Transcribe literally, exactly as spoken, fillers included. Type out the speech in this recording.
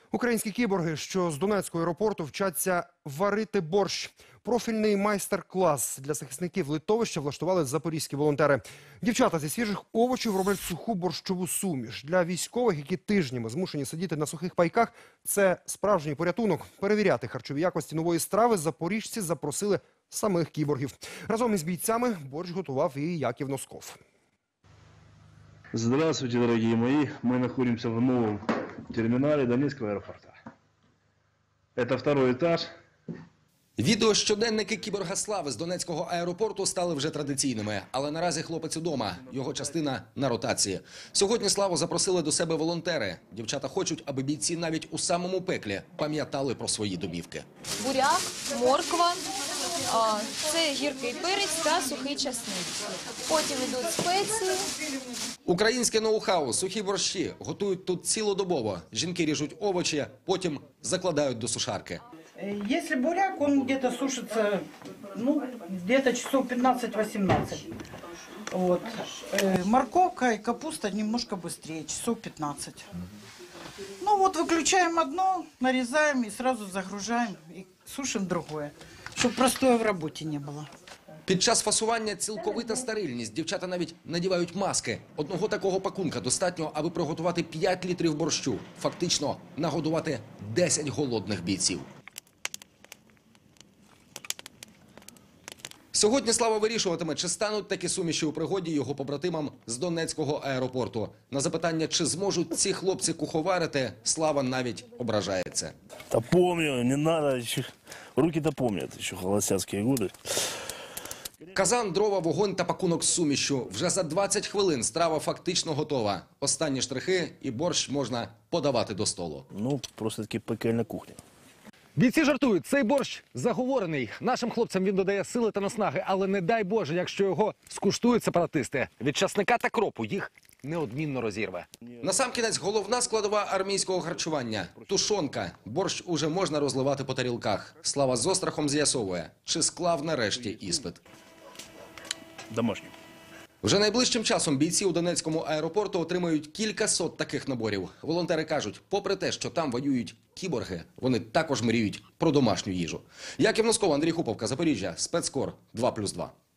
Українські кіборги, що з Донецького аеропорту вчаться варити борщ. Профільний майстер-клас для захисників литовища влаштували запорізькі волонтери. Дівчата зі свіжих овочів роблять суху борщову суміш. Для військових, які тижнями змушені сидіти на сухих пайках, це справжній порятунок. Перевіряти харчові якості нової страви запоріжці запросили самих кіборгів. Разом із бійцями борщ готував і Яків Носков. Здравствуйте, дорогие мои. Мы находимся в новом терминале Донецкого аэропорта. Это второй этаж. Відеощоденники кіборга Слави з Донецького аеропорту стали вже традиційними. Але наразі хлопець удома. Його частина на ротації. Сьогодні Славу запросили до себе волонтери. Дівчата хочуть, аби бійці навіть у самому пеклі пам'ятали про свої домівки. Буряк, морква, це гіркий перець та сухий часник. Потім йдуть спеції. Українське ноу-хау, сухі борщі готують тут цілодобово. Жінки ріжуть овочі, потім закладають до сушарки. Если буряк, он где-то сушится, ну, где-то часов пятнадцать-восемнадцать. Вот. Морковка и капуста немножко быстрее, часов пятнадцать. Ну вот выключаем одно, нарезаем и сразу загружаем и сушим другое, чтобы простоя в работе не было. Під час фасування цілковита стерильність. Дівчата навіть надівають маски. Одного такого пакунка достатньо, аби приготувати п'ять літрів борщу. Фактично нагодувати десять голодних бійців. Сьогодні Слава вирішуватиме, чи стануть такі суміші у пригоді його побратимам з Донецького аеропорту. На запитання, чи зможуть ці хлопці куховарити, Слава навіть ображається. Да помню, не надо. Руки-то помнят еще холостяцкие годы. Казан, дрова, вогонь та пакунок з сумішю. Вже за двадцять хвилин страва фактично готова. Останні штрихи і борщ можна подавати до столу. Ну, просто-таки пекельна кухня. Бійці жартують, цей борщ заговорений. Нашим хлопцям він додає сили та наснаги, але не дай Боже, якщо його скуштують сепаратисти. Від часника та кропу їх неодмінно розірве. Насамкінець головна складова армійського харчування – тушонка. Борщ уже можна розливати по тарілках. Слава з острахом з'ясовує, чи склав нарешті іспит. Домашній. Вже найближчим часом бійці у Донецькому аеропорту отримають кілька сот таких наборів. Волонтери кажуть, попри те, що там воюють кіборги, вони також мріють про домашню їжу. Яків Носков, Андрій Хуповка, Запоріжжя, спецкор два плюс два.